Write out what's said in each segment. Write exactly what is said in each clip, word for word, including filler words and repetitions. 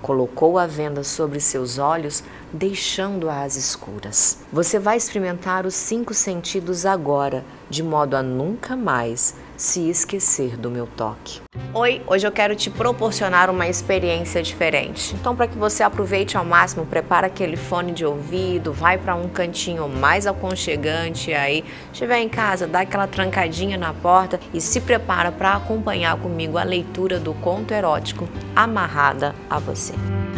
colocou a venda sobre seus olhos, deixando-a às escuras. Você vai experimentar os cinco sentidos agora, de modo a nunca mais se esquecer do meu toque. Oi, hoje eu quero te proporcionar uma experiência diferente. Então, para que você aproveite ao máximo, prepara aquele fone de ouvido, vai para um cantinho mais aconchegante aí, estiver em casa, dá aquela trancadinha na porta e se prepara para acompanhar comigo a leitura do conto erótico Amarrada a Você.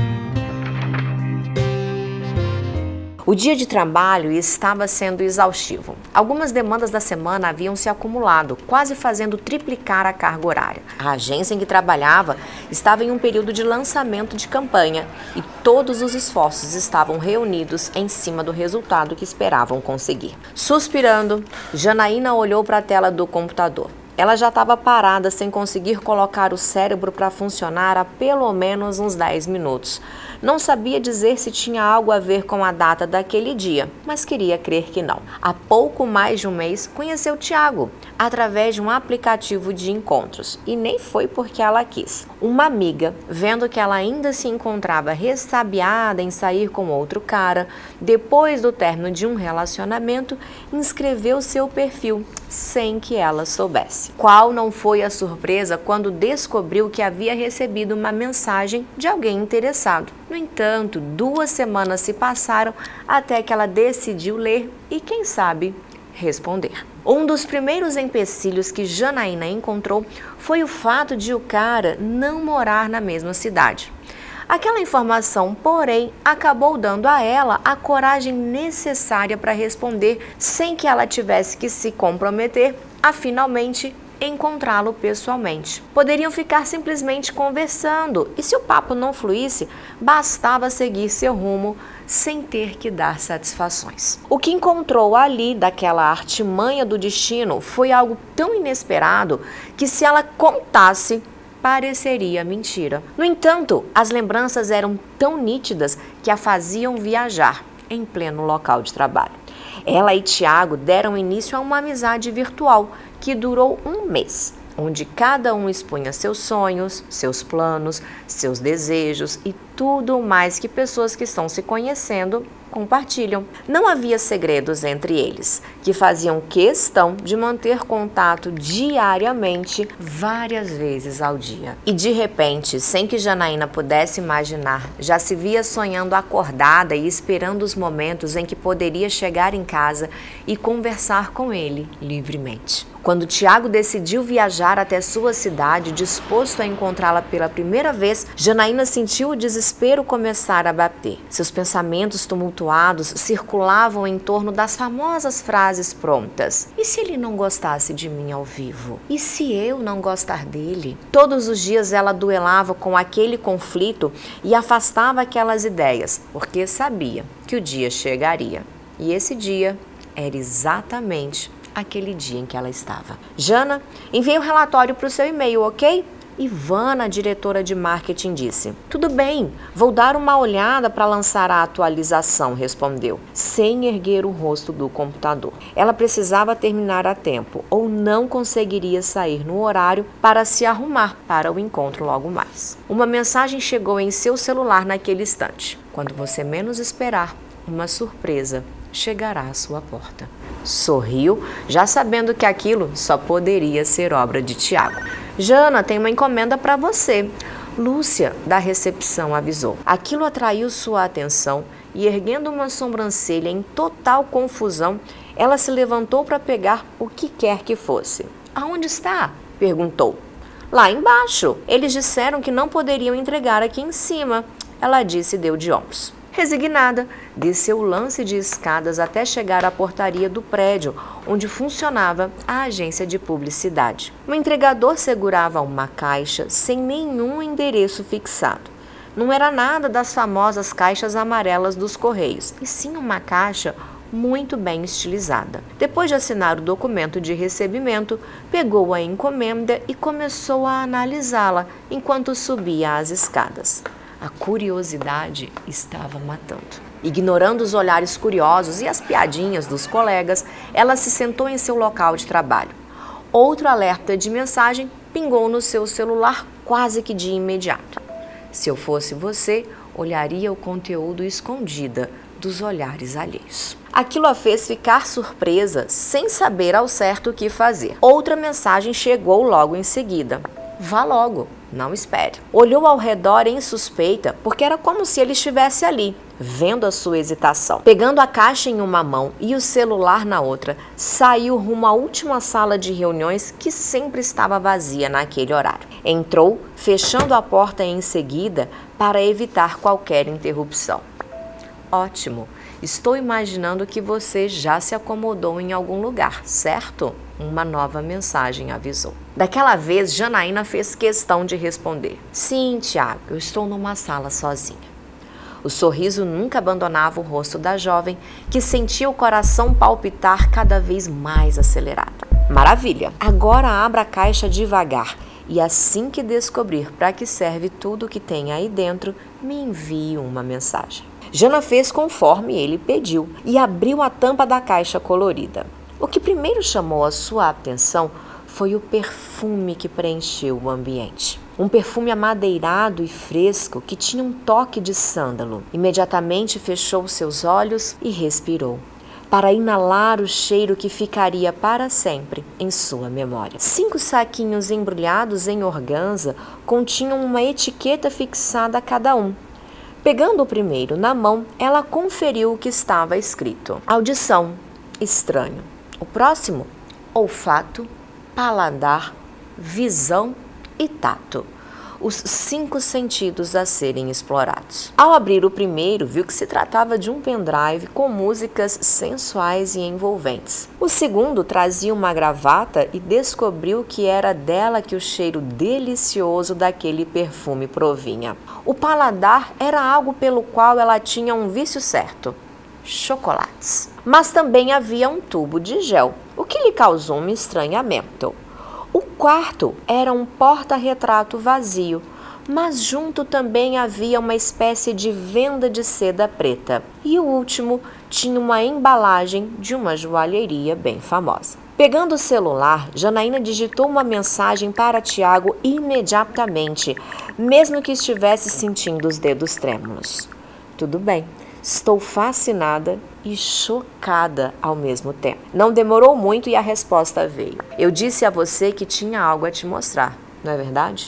O dia de trabalho estava sendo exaustivo. Algumas demandas da semana haviam se acumulado, quase fazendo triplicar a carga horária. A agência em que trabalhava estava em um período de lançamento de campanha e todos os esforços estavam reunidos em cima do resultado que esperavam conseguir. Suspirando, Janaína olhou para a tela do computador. Ela já estava parada sem conseguir colocar o cérebro para funcionar há pelo menos uns dez minutos. Não sabia dizer se tinha algo a ver com a data daquele dia, mas queria crer que não. Há pouco mais de um mês conheceu Tiago através de um aplicativo de encontros e nem foi porque ela quis. Uma amiga, vendo que ela ainda se encontrava ressabiada em sair com outro cara, depois do término de um relacionamento, inscreveu seu perfil sem que ela soubesse. Qual não foi a surpresa quando descobriu que havia recebido uma mensagem de alguém interessado? No entanto, duas semanas se passaram até que ela decidiu ler e, quem sabe, responder. Um dos primeiros empecilhos que Janaína encontrou foi o fato de o cara não morar na mesma cidade. Aquela informação, porém, acabou dando a ela a coragem necessária para responder sem que ela tivesse que se comprometer a finalmente encontrá-lo pessoalmente. Poderiam ficar simplesmente conversando e, se o papo não fluísse, bastava seguir seu rumo sem ter que dar satisfações. O que encontrou ali daquela artimanha do destino foi algo tão inesperado que, se ela contasse, pareceria mentira. No entanto, as lembranças eram tão nítidas que a faziam viajar em pleno local de trabalho. Ela e Tiago deram início a uma amizade virtual que durou um mês, onde cada um expunha seus sonhos, seus planos, seus desejos e tudo mais que pessoas que estão se conhecendo compartilham. Não havia segredos entre eles, que faziam questão de manter contato diariamente, várias vezes ao dia. E de repente, sem que Janaína pudesse imaginar, já se via sonhando acordada e esperando os momentos em que poderia chegar em casa e conversar com ele livremente. Quando Tiago decidiu viajar até sua cidade, disposto a encontrá-la pela primeira vez, Janaína sentiu o desespero começar a bater. Seus pensamentos tumultuados circulavam em torno das famosas frases prontas. E se ele não gostasse de mim ao vivo? E se eu não gostar dele? Todos os dias ela duelava com aquele conflito e afastava aquelas ideias, porque sabia que o dia chegaria. E esse dia era exatamente aquele dia em que ela estava. Jana, enviei o relatório para o seu e-mail, ok? Ivana, diretora de marketing, disse. Tudo bem, vou dar uma olhada para lançar a atualização, respondeu, sem erguer o rosto do computador. Ela precisava terminar a tempo ou não conseguiria sair no horário para se arrumar para o encontro logo mais. Uma mensagem chegou em seu celular naquele instante. Quando você menos esperar, uma surpresa chegará à sua porta. Sorriu, já sabendo que aquilo só poderia ser obra de Tiago. Jana, tem uma encomenda para você. Lúcia, da recepção, avisou. Aquilo atraiu sua atenção e, erguendo uma sobrancelha em total confusão, ela se levantou para pegar o que quer que fosse. Aonde está? Perguntou. Lá embaixo. Eles disseram que não poderiam entregar aqui em cima. Ela disse e deu de ombros. Resignada, desceu o lance de escadas até chegar à portaria do prédio, onde funcionava a agência de publicidade. O entregador segurava uma caixa sem nenhum endereço fixado. Não era nada das famosas caixas amarelas dos Correios, e sim uma caixa muito bem estilizada. Depois de assinar o documento de recebimento, pegou a encomenda e começou a analisá-la enquanto subia as escadas. A curiosidade estava matando. Ignorando os olhares curiosos e as piadinhas dos colegas, ela se sentou em seu local de trabalho. Outro alerta de mensagem pingou no seu celular quase que de imediato. Se eu fosse você, olharia o conteúdo escondida dos olhares alheios. Aquilo a fez ficar surpresa, sem saber ao certo o que fazer. Outra mensagem chegou logo em seguida. Vá logo, não espere. Olhou ao redor em suspeita, porque era como se ele estivesse ali, vendo a sua hesitação. Pegando a caixa em uma mão e o celular na outra, saiu rumo à última sala de reuniões que sempre estava vazia naquele horário. Entrou, fechando a porta em seguida para evitar qualquer interrupção. Ótimo! Estou imaginando que você já se acomodou em algum lugar, certo? Uma nova mensagem avisou. Daquela vez, Janaína fez questão de responder. Sim, Tiago, eu estou numa sala sozinha. O sorriso nunca abandonava o rosto da jovem, que sentia o coração palpitar cada vez mais acelerado. Maravilha! Agora abra a caixa devagar e assim que descobrir para que serve tudo o que tem aí dentro, me envie uma mensagem. Jana fez conforme ele pediu e abriu a tampa da caixa colorida. O que primeiro chamou a sua atenção foi o perfume que preencheu o ambiente. Um perfume amadeirado e fresco que tinha um toque de sândalo. Imediatamente fechou seus olhos e respirou, para inalar o cheiro que ficaria para sempre em sua memória. Cinco saquinhos embrulhados em organza continham uma etiqueta fixada a cada um. Pegando o primeiro na mão, ela conferiu o que estava escrito. Audição, estranho. O próximo, olfato, paladar, visão e tato. Os cinco sentidos a serem explorados. Ao abrir o primeiro, viu que se tratava de um pendrive com músicas sensuais e envolventes. O segundo trazia uma gravata e descobriu que era dela que o cheiro delicioso daquele perfume provinha. O paladar era algo pelo qual ela tinha um vício certo: chocolates. Mas também havia um tubo de gel, o que lhe causou um estranhamento. O quarto era um porta-retrato vazio, mas junto também havia uma espécie de venda de seda preta. E o último tinha uma embalagem de uma joalheria bem famosa. Pegando o celular, Janaína digitou uma mensagem para Tiago imediatamente, mesmo que estivesse sentindo os dedos trêmulos. Tudo bem. Estou fascinada e chocada ao mesmo tempo. Não demorou muito e a resposta veio. Eu disse a você que tinha algo a te mostrar, não é verdade?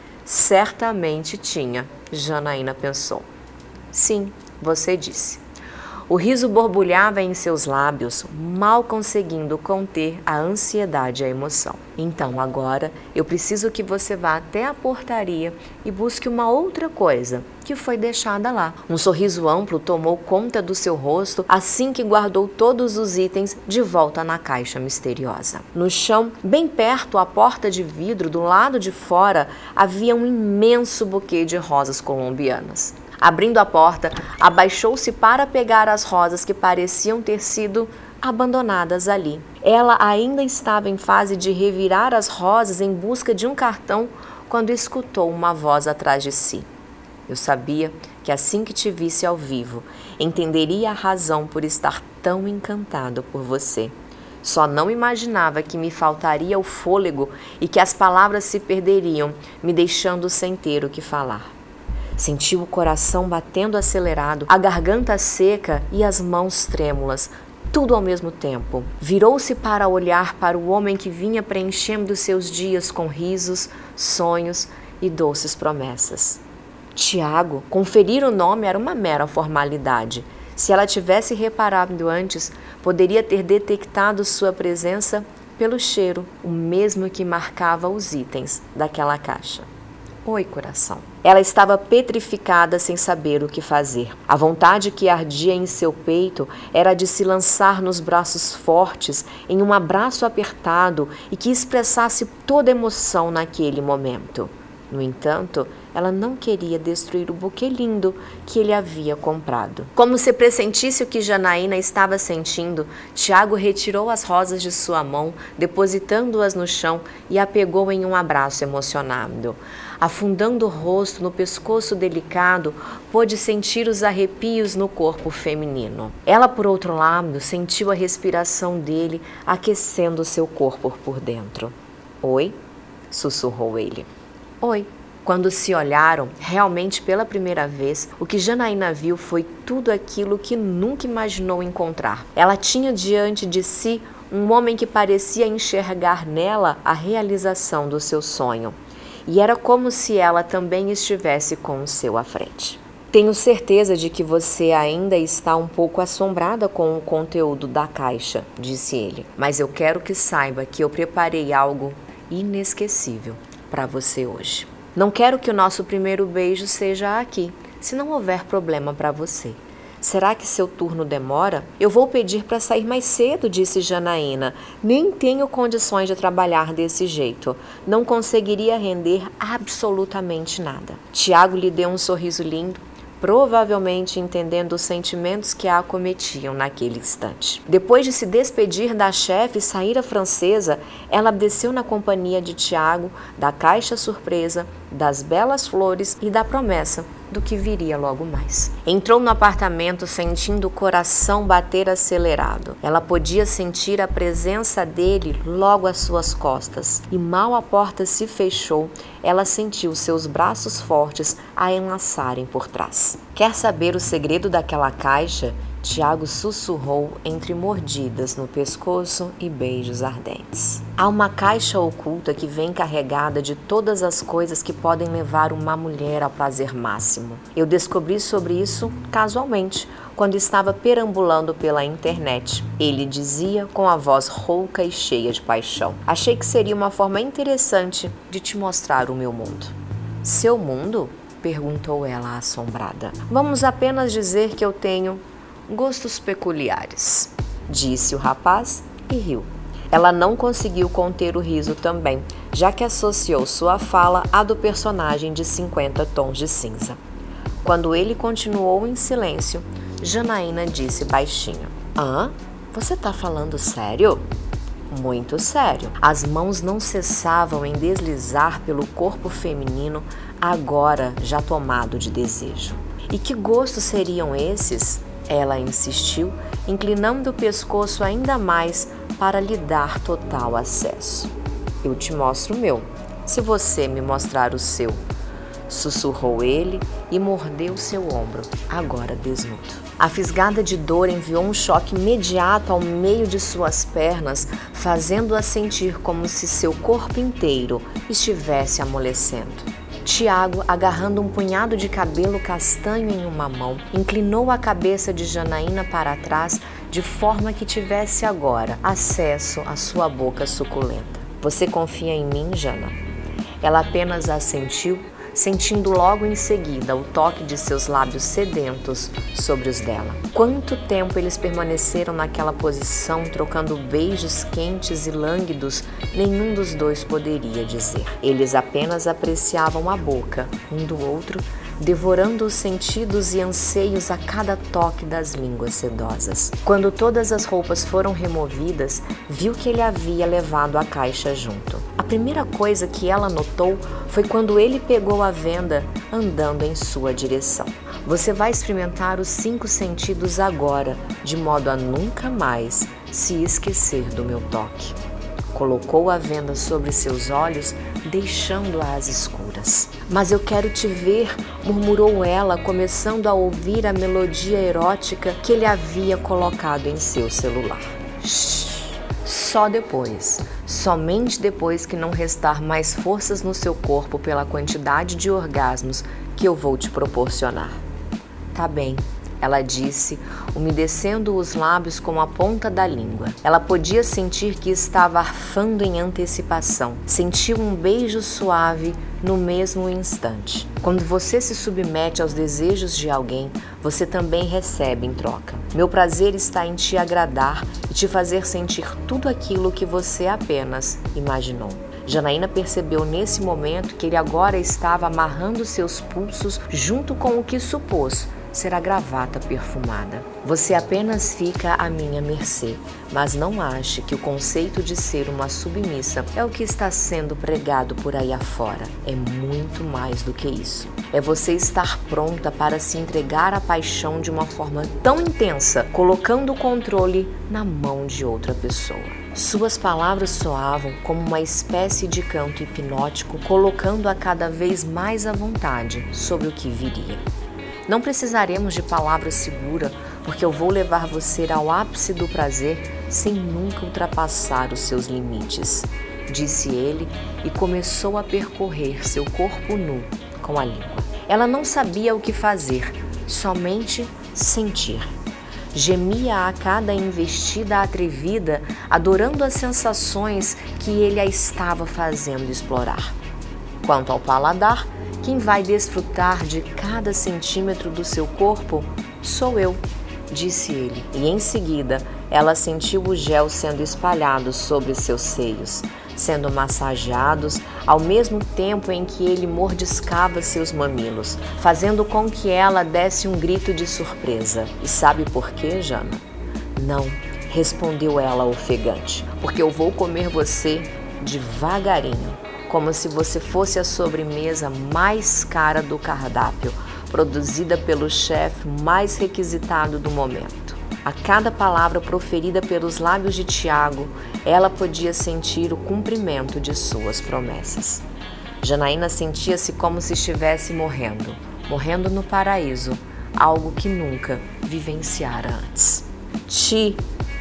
Certamente tinha, Janaína pensou. Sim, você disse. O riso borbulhava em seus lábios, mal conseguindo conter a ansiedade e a emoção. Então, agora, eu preciso que você vá até a portaria e busque uma outra coisa que foi deixada lá. Um sorriso amplo tomou conta do seu rosto assim que guardou todos os itens de volta na caixa misteriosa. No chão, bem perto à porta de vidro, do lado de fora, havia um imenso buquê de rosas colombianas. Abrindo a porta, abaixou-se para pegar as rosas que pareciam ter sido abandonadas ali. Ela ainda estava em fase de revirar as rosas em busca de um cartão quando escutou uma voz atrás de si. Eu sabia que assim que te visse ao vivo, entenderia a razão por estar tão encantado por você. Só não imaginava que me faltaria o fôlego e que as palavras se perderiam, me deixando sem ter o que falar. Sentiu o coração batendo acelerado, a garganta seca e as mãos trêmulas, tudo ao mesmo tempo. Virou-se para olhar para o homem que vinha preenchendo seus dias com risos, sonhos e doces promessas. Tiago, conferir o nome era uma mera formalidade. Se ela tivesse reparado antes, poderia ter detectado sua presença pelo cheiro, o mesmo que marcava os itens daquela caixa. Oi, coração. Ela estava petrificada sem saber o que fazer. A vontade que ardia em seu peito era de se lançar nos braços fortes, em um abraço apertado e que expressasse toda emoção naquele momento. No entanto, ela não queria destruir o buquê lindo que ele havia comprado. Como se pressentisse o que Janaína estava sentindo, Tiago retirou as rosas de sua mão, depositando-as no chão e a pegou em um abraço emocionado. Afundando o rosto no pescoço delicado, pôde sentir os arrepios no corpo feminino. Ela, por outro lado, sentiu a respiração dele aquecendo seu corpo por dentro. Oi? Sussurrou ele. Oi. Quando se olharam, realmente pela primeira vez, o que Janaína viu foi tudo aquilo que nunca imaginou encontrar. Ela tinha diante de si um homem que parecia enxergar nela a realização do seu sonho. E era como se ela também estivesse com o seu à frente. Tenho certeza de que você ainda está um pouco assombrada com o conteúdo da caixa, disse ele. Mas eu quero que saiba que eu preparei algo inesquecível para você hoje. Não quero que o nosso primeiro beijo seja aqui, se não houver problema para você. Será que seu turno demora? Eu vou pedir para sair mais cedo, disse Janaína. Nem tenho condições de trabalhar desse jeito. Não conseguiria render absolutamente nada. Tiago lhe deu um sorriso lindo, provavelmente entendendo os sentimentos que a acometiam naquele instante. Depois de se despedir da chefe e sair a francesa, ela desceu na companhia de Tiago, da caixa surpresa, das belas flores e da promessa do que viria logo mais. Entrou no apartamento sentindo o coração bater acelerado. Ela podia sentir a presença dele logo às suas costas. E mal a porta se fechou, ela sentiu seus braços fortes a enlaçarem por trás. Quer saber o segredo daquela caixa? Tiago sussurrou entre mordidas no pescoço e beijos ardentes. Há uma caixa oculta que vem carregada de todas as coisas que podem levar uma mulher ao prazer máximo. Eu descobri sobre isso casualmente, quando estava perambulando pela internet. Ele dizia com a voz rouca e cheia de paixão. Achei que seria uma forma interessante de te mostrar o meu mundo. Seu mundo? Perguntou ela assombrada. Vamos apenas dizer que eu tenho gostos peculiares, disse o rapaz e riu. Ela não conseguiu conter o riso também, já que associou sua fala à do personagem de cinquenta tons de cinza. Quando ele continuou em silêncio, Janaína disse baixinho: Hã? Você tá falando sério? Muito sério. As mãos não cessavam em deslizar pelo corpo feminino, agora já tomado de desejo. E que gostos seriam esses? Ela insistiu, inclinando o pescoço ainda mais para lhe dar total acesso. Eu te mostro o meu, se você me mostrar o seu, sussurrou ele e mordeu seu ombro, agora desnudo. A fisgada de dor enviou um choque imediato ao meio de suas pernas, fazendo-a sentir como se seu corpo inteiro estivesse amolecendo. Tiago, agarrando um punhado de cabelo castanho em uma mão, inclinou a cabeça de Janaína para trás de forma que tivesse agora acesso à sua boca suculenta. Você confia em mim, Jana? Ela apenas assentiu, sentindo logo em seguida o toque de seus lábios sedentos sobre os dela. Quanto tempo eles permaneceram naquela posição, trocando beijos quentes e lânguidos, nenhum dos dois poderia dizer. Eles apenas apreciavam a boca, um do outro, devorando os sentidos e anseios a cada toque das línguas sedosas. Quando todas as roupas foram removidas, viu que ele havia levado a caixa junto. A primeira coisa que ela notou foi quando ele pegou a venda andando em sua direção. Você vai experimentar os cinco sentidos agora, de modo a nunca mais se esquecer do meu toque. Colocou a venda sobre seus olhos, deixando-a às escuras. Mas eu quero te ver, murmurou ela, começando a ouvir a melodia erótica que ele havia colocado em seu celular. Shhh. Só depois, somente depois que não restar mais forças no seu corpo pela quantidade de orgasmos que eu vou te proporcionar. Tá bem, ela disse, umedecendo os lábios com a ponta da língua. Ela podia sentir que estava arfando em antecipação. Sentiu um beijo suave no mesmo instante. Quando você se submete aos desejos de alguém, você também recebe em troca. Meu prazer está em te agradar e te fazer sentir tudo aquilo que você apenas imaginou. Janaína percebeu nesse momento que ele agora estava amarrando seus pulsos junto com o que supôs ser a gravata perfumada. Você apenas fica à minha mercê, mas não ache que o conceito de ser uma submissa é o que está sendo pregado por aí afora. É muito mais do que isso. É você estar pronta para se entregar à paixão de uma forma tão intensa, colocando o controle na mão de outra pessoa. Suas palavras soavam como uma espécie de canto hipnótico, colocando-a cada vez mais à vontade sobre o que viria. Não precisaremos de palavra segura, porque eu vou levar você ao ápice do prazer sem nunca ultrapassar os seus limites, disse ele e começou a percorrer seu corpo nu com a língua. Ela não sabia o que fazer, somente sentir. Gemia a cada investida atrevida, adorando as sensações que ele a estava fazendo explorar. Quanto ao paladar, quem vai desfrutar de cada centímetro do seu corpo sou eu, disse ele. E em seguida, ela sentiu o gel sendo espalhado sobre seus seios, sendo massageados ao mesmo tempo em que ele mordiscava seus mamilos, fazendo com que ela desse um grito de surpresa. E sabe por quê, Jana? Não, respondeu ela ofegante, porque eu vou comer você devagarinho, como se você fosse a sobremesa mais cara do cardápio, produzida pelo chefe mais requisitado do momento. A cada palavra proferida pelos lábios de Tiago, ela podia sentir o cumprimento de suas promessas. Janaína sentia-se como se estivesse morrendo, morrendo no paraíso, algo que nunca vivenciara antes. Ti!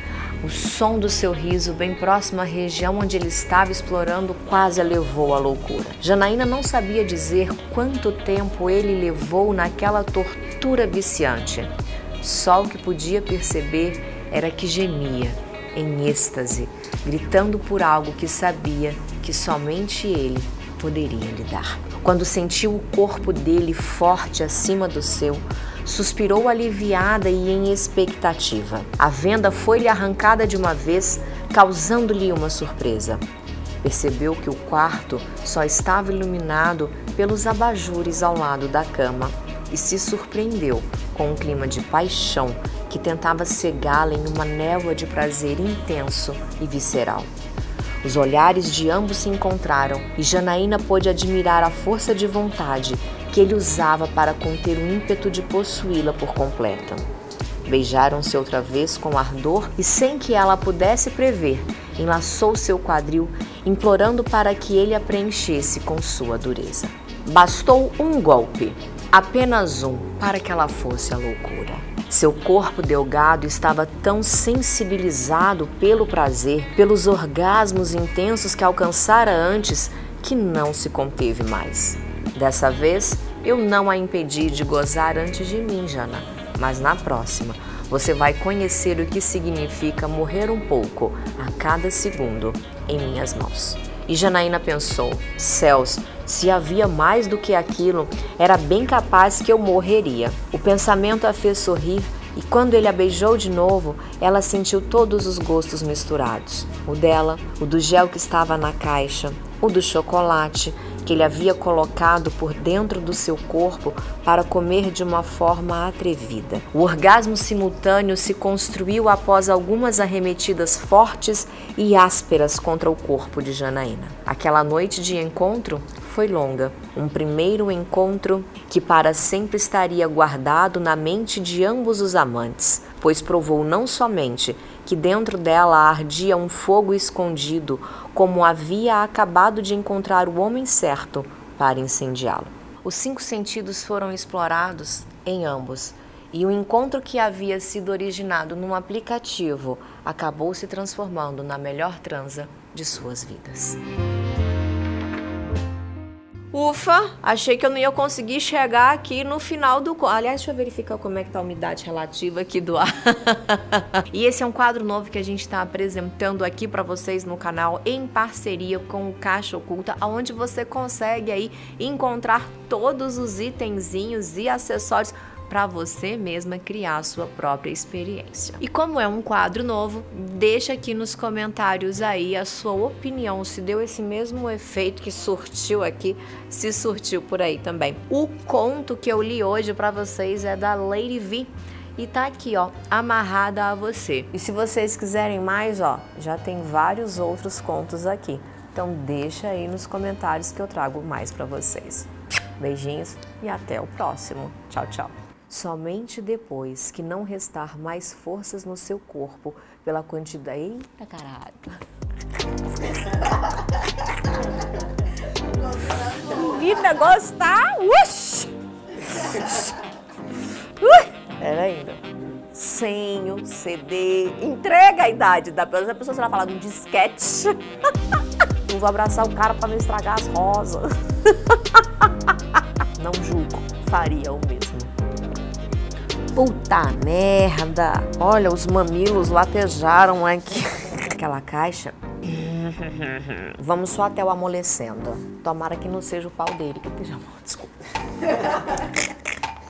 O som do seu riso, bem próximo à região onde ele estava explorando, quase a levou à loucura. Janaína não sabia dizer quanto tempo ele levou naquela tortura viciante. Só o que podia perceber era que gemia, em êxtase, gritando por algo que sabia que somente ele poderia lhe dar. Quando sentiu o corpo dele forte acima do seu, suspirou aliviada e em expectativa. A venda foi-lhe arrancada de uma vez, causando-lhe uma surpresa. Percebeu que o quarto só estava iluminado pelos abajures ao lado da cama e se surpreendeu com um clima de paixão que tentava cegá-la em uma névoa de prazer intenso e visceral. Os olhares de ambos se encontraram e Janaína pôde admirar a força de vontade que ele usava para conter o ímpeto de possuí-la por completo. Beijaram-se outra vez com ardor e, sem que ela pudesse prever, enlaçou seu quadril, implorando para que ele a preenchesse com sua dureza. Bastou um golpe, apenas um, para que ela fosse à loucura. Seu corpo delgado estava tão sensibilizado pelo prazer, pelos orgasmos intensos que alcançara antes, que não se conteve mais. Dessa vez, eu não a impedi de gozar antes de mim, Jana, mas na próxima, você vai conhecer o que significa morrer um pouco a cada segundo em minhas mãos. E Janaína pensou, céus, se havia mais do que aquilo, era bem capaz que eu morreria. O pensamento a fez sorrir e quando ele a beijou de novo, ela sentiu todos os gostos misturados. O dela, o do gel que estava na caixa, o do chocolate que ele havia colocado por dentro do seu corpo para comer de uma forma atrevida. O orgasmo simultâneo se construiu após algumas arremetidas fortes e ásperas contra o corpo de Janaína. Aquela noite de encontro foi longa, um primeiro encontro que para sempre estaria guardado na mente de ambos os amantes, pois provou não somente que dentro dela ardia um fogo escondido, como havia acabado de encontrar o homem certo para incendiá-lo. Os cinco sentidos foram explorados em ambos, e o encontro que havia sido originado num aplicativo acabou se transformando na melhor transa de suas vidas. Ufa, achei que eu não ia conseguir chegar aqui no final do quadro. Aliás, deixa eu verificar como é que tá a umidade relativa aqui do ar. E esse é um quadro novo que a gente está apresentando aqui para vocês no canal em parceria com o Caixa Oculta, onde você consegue aí encontrar todos os itenzinhos e acessórios para você mesma criar a sua própria experiência. E como é um quadro novo, deixa aqui nos comentários aí a sua opinião, se deu esse mesmo efeito que surtiu aqui, se surtiu por aí também. O conto que eu li hoje para vocês é da Lady V e tá aqui, ó, amarrada a você. E se vocês quiserem mais, ó, já tem vários outros contos aqui. Então deixa aí nos comentários que eu trago mais para vocês. Beijinhos e até o próximo. Tchau, tchau. Somente depois que não restar mais forças no seu corpo pela quantidade... Eita, caralho! Que negócio tá... Uxi! Ui! Era ainda. Sem o C D. Entrega a idade da pessoa. A pessoa será falar de um disquete. Não vou abraçar o cara pra não estragar as rosas. Não julgo. Faria o mesmo. Puta merda! Olha, os mamilos latejaram aqui. Aquela caixa. Vamos só até o amolecendo. Tomara que não seja o pau dele que esteja mal. Desculpa.